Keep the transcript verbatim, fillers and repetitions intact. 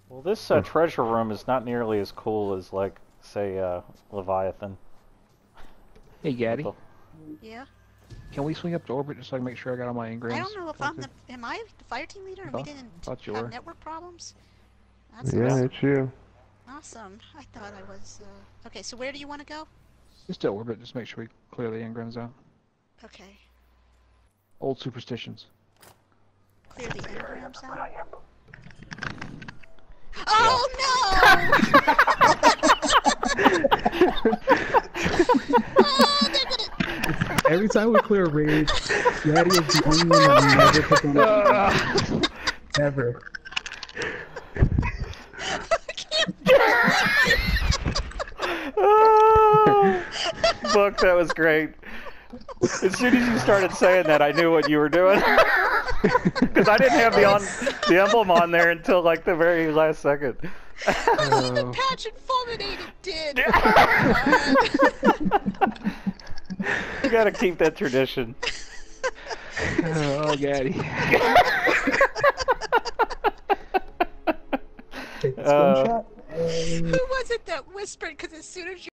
Well, this uh, treasure room is not nearly as cool as, like, say, uh, Leviathan. Hey, Gatti. Yeah? Can we swing up to orbit just so I can make sure I got all my engrams? I don't know if I'm the... Am I the fire team leader and we didn't thought you have were. network problems? That's Yeah, awesome. it's you. Awesome. I thought I was, uh... Okay, so where do you want to go? Just to orbit, just make sure we clear the engrams out. Okay. Old superstitions. Clear the engrams out? Oh, no! Oh, they're gonna... Every time we clear a raid, Gatti is the only one that never puts on the ever. Oh, Book, that was great. As soon as you started saying that, I knew what you were doing. Because I didn't have the on the emblem on there until like the very last second. Oh, the patch and fulminated did. You gotta keep that tradition. Oh, Gatti. Take the Uh, screenshot. Who was it that whispered? Because as soon as you